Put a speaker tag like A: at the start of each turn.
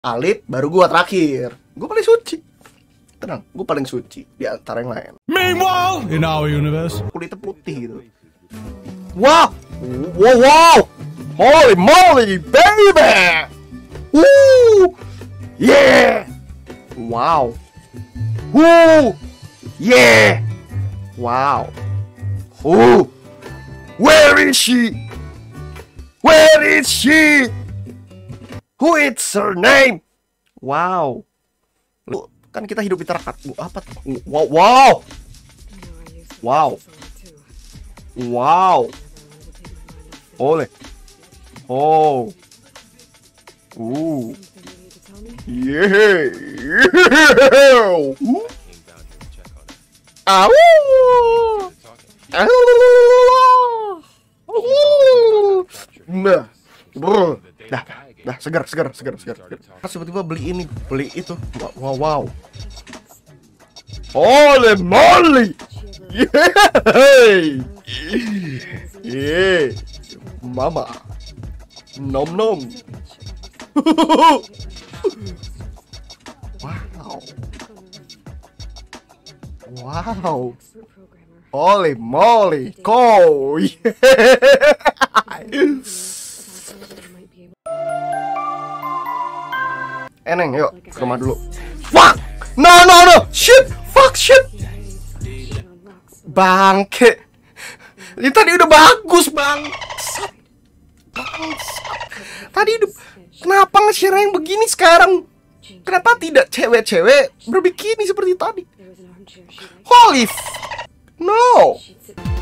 A: Alip, baru gua terakhir. Gua paling suci. Tenang, gua paling suci di antara yang lain.
B: Meanwhile, in our universe,
A: Kulitnya putih gitu. Wow, wow, wow, holy moly, baby, woo, yeah, wow, woo, yeah, wow, who, where is she? Where is she? Who is her name? Wow, lu kan kita hidup di terakat. Apa? Wow, wow, wow. Wow. Oleh. Oh. Yeah. Au. Nah. Dah, segar. Tiba-tiba beli ini, beli itu. Wow. Holy moly. Yeay. Yeah, mama, nom. Wow, holy moly, go. Eneng, yuk ke rumah dulu. Fuck, no, shit, bangke. Ini tadi udah bagus, Bang. Tadi udah... Kenapa nge-share yang begini sekarang? Kenapa tidak cewek-cewek berbikini seperti tadi? Holy No.